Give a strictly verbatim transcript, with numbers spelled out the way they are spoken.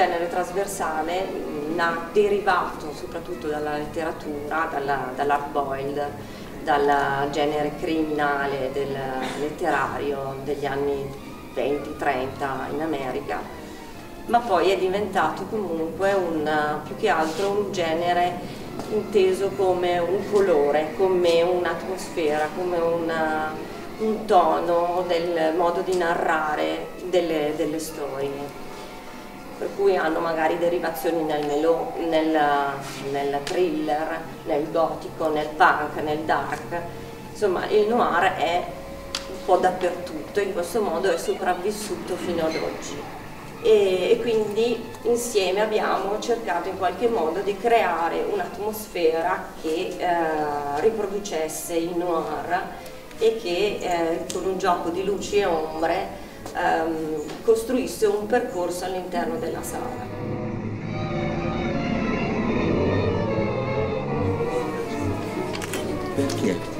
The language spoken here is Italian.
genere trasversale mh, derivato soprattutto dalla letteratura, dalla, dall'hard boiled, dal genere criminale del letterario degli anni venti trenta in America, ma poi è diventato comunque un, più che altro un genere inteso come un colore, come un'atmosfera, come una, un tono del modo di narrare delle, delle storie. Per cui hanno magari derivazioni nel, melo, nel, nel thriller, nel gotico, nel punk, nel dark. Insomma, il noir è un po' dappertutto, in questo modo è sopravvissuto fino ad oggi. E, e quindi insieme abbiamo cercato in qualche modo di creare un'atmosfera che eh, riproducesse il noir e che eh, con un gioco di luci e ombre ehm, costruisse un percorso all'interno della sala. Perché?